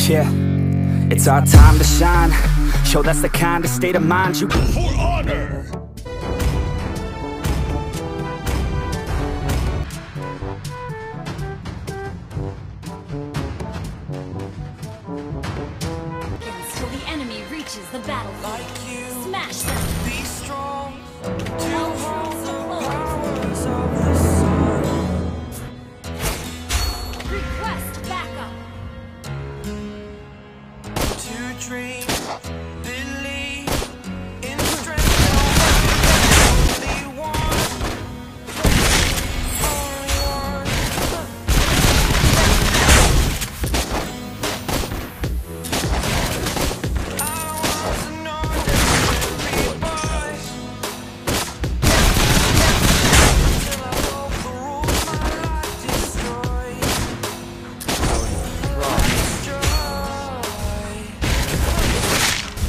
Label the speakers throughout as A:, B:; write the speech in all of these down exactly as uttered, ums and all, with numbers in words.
A: Yeah, it's our time to shine. Show that's the kind of state of mind you...
B: For honor!
C: Till the enemy reaches the battlefield.
D: Like you,
C: Smash them.
D: be strong to
C: All
D: hold
C: troops
D: the
C: deployed.
D: powers of the sun.
C: Request backup.
D: To dream, believe in strength, only one, only one. I was an ordinary boy until I broke the rules my life destroyed. Destroyed.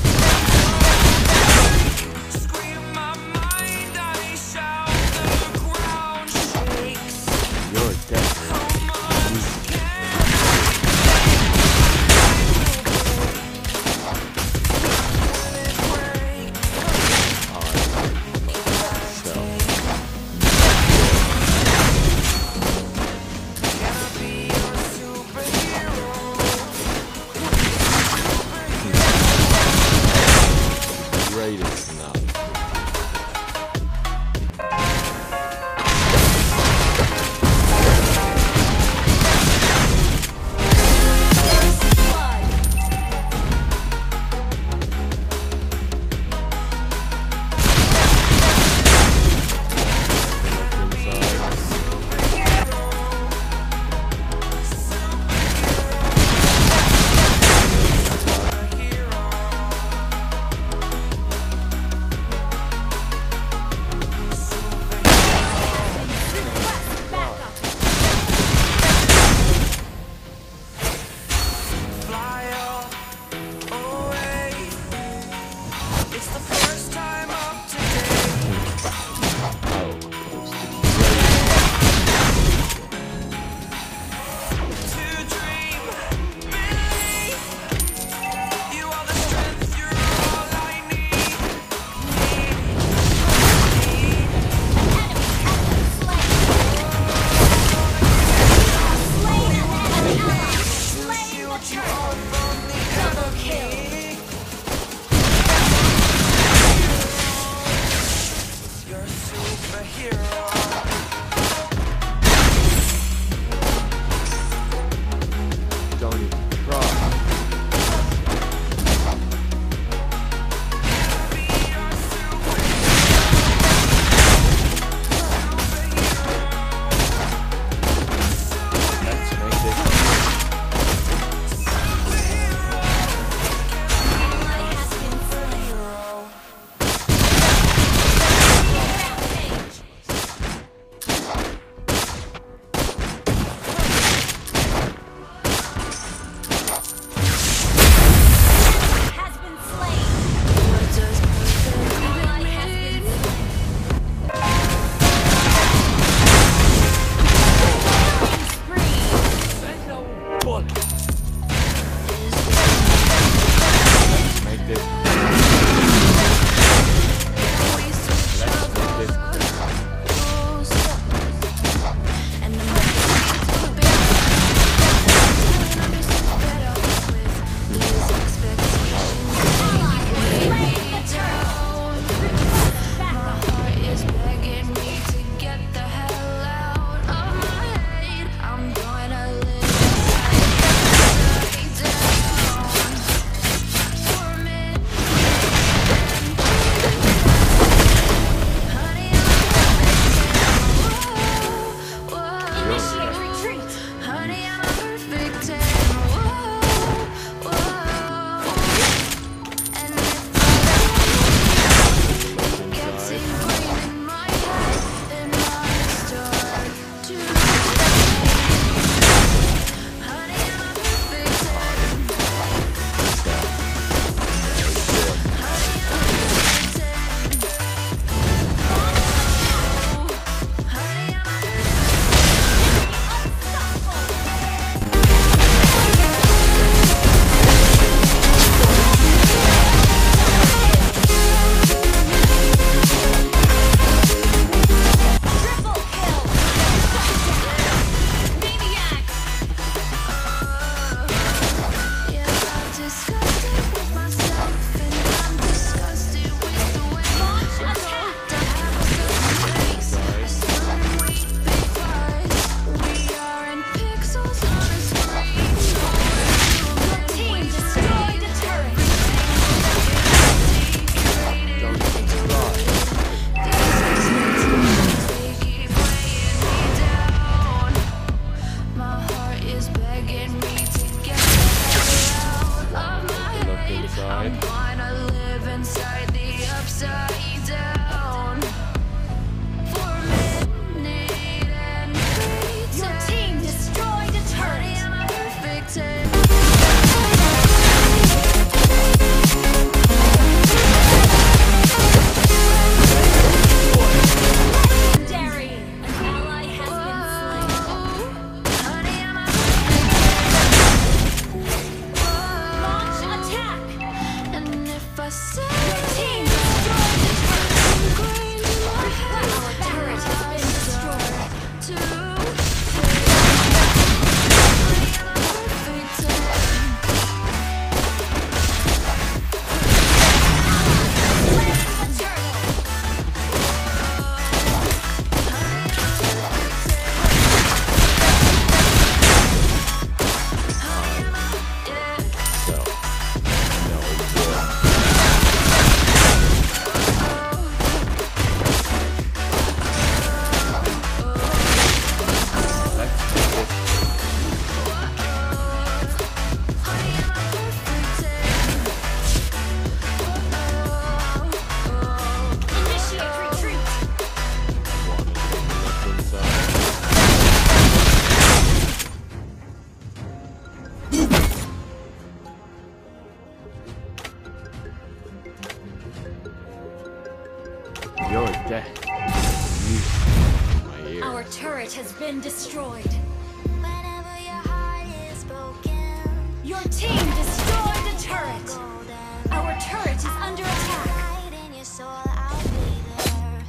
B: death. Music in my ear.
C: Our turret has been destroyed.
E: Whenever your heart is broken,
C: Your team destroyed the turret. Our turret is under attack.
E: light in your soul, I'll be there.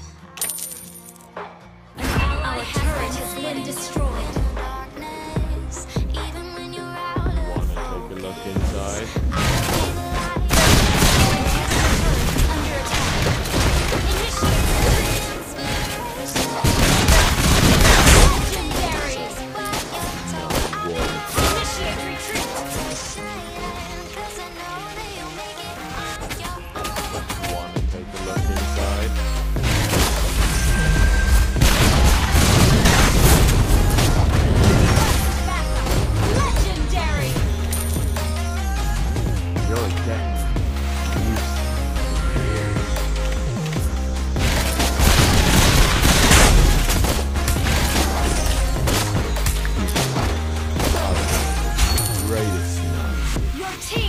C: An ally turret has been destroyed.
E: Darkness, even when you're out of
B: Wanna take a look inside?
C: Under attack. Initiate legendary. Initiate retreat.
B: Wanna take a look inside?
C: Legendary.
B: Your death. Music in my ear. Greatest tsunami.
C: Your team